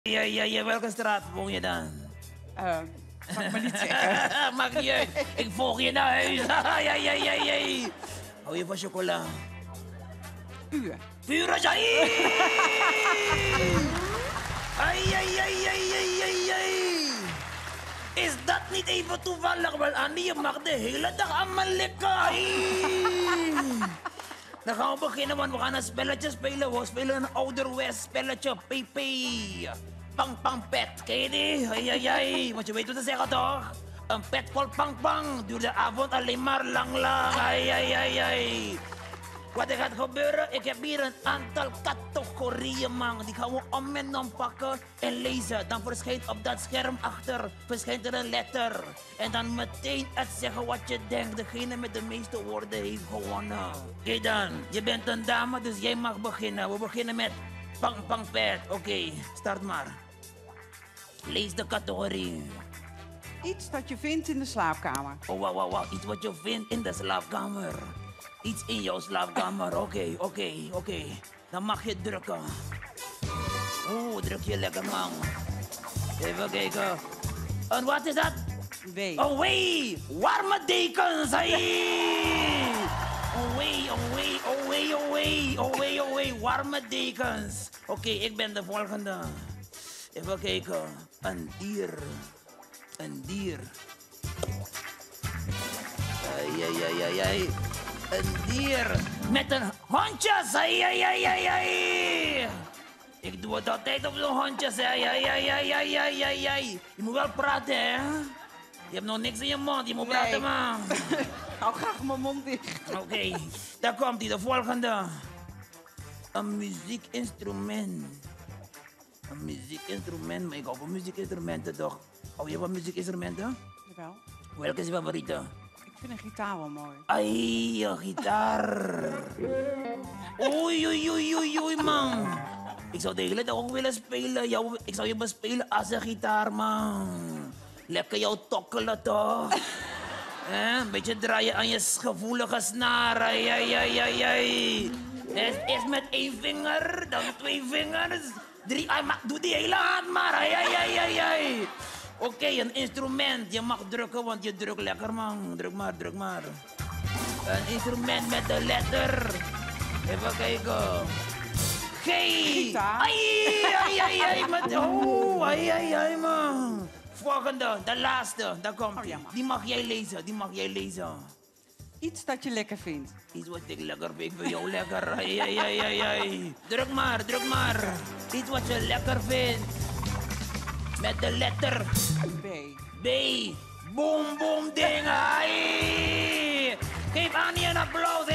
Ja, welke straat woon je dan? Mag ik maar niet zeggen. Maakt niet uit. Ik volg je naar huis. Ja. Hou je van chocola? Uur. Vuur als jij! Ai. Is dat niet even toevallig? Wel, Annie, je mag de hele dag aan me likken. Dan gaan we beginnen, want we gaan een spelletje spelen. We spelen een ouderwets spelletje. PP. Pang pet. Ken je die? Ai. Want je weet wat ze zeggen toch? Een pet vol pang. Duurt de avond alleen maar lang. Ai. Wat er gaat gebeuren, ik heb hier een aantal categorieën, man. Die gaan we om en om pakken en lezen. Dan verschijnt op dat scherm achter verschijnt er een letter. En dan meteen het zeggen wat je denkt. Degene met de meeste woorden heeft gewonnen. Oké dan, je bent een dame, dus jij mag beginnen. We beginnen met pang pet. Oké, start maar. Lees de categorie. Iets dat je vindt in de slaapkamer. Oh, wow. Iets wat je vindt in de slaapkamer. Iets in jouw slaapkamer. Oké. Dan mag je drukken. Oeh, druk je lekker, man. Even kijken. En wat is dat? W. Oh, wee. Warme dekens. Oh, wee. Warme dekens. Oké, ik ben de volgende. Even kijken. Een dier. Ai. Een dier met een hondje. Ai. Ik doe het altijd op zo'n hondje. Ai. Je moet wel praten, hè? Je hebt nog niks in je mond. Je moet praten, man. Hou graag mijn mond dicht. Oké, daar komt hij, de volgende. Een muziekinstrument. Maar ik hou van muziekinstrumenten toch? Hou je van muziekinstrumenten? Jawel. Welke is je favoriete? Ik vind een gitaar wel mooi. Ai, een gitaar. Oei, man. Ik zou de hele dag ook willen spelen. Ik zou je bespelen als een gitaar, man. Lekker jou tokkelen, toch? Een beetje draaien aan je gevoelige snaar. Ai. Eerst met 1 vinger, dan 2 vingers. 3, doe die hele hand maar. Ai. Oké, een instrument. Je mag drukken, want je drukt lekker, man. Druk maar. Een instrument met de letter. Even kijken. G. Gitaar. Ai, man. Volgende, de laatste. Daar komt Oh, ie. ja, man. Die mag jij lezen. Iets dat je lekker vindt. Iets wat ik lekker vind, ik vind jou lekker. Ai. Druk maar. Iets wat je lekker vindt. Met de letter B. Boom ding. Ai. Geef Annie een applaus.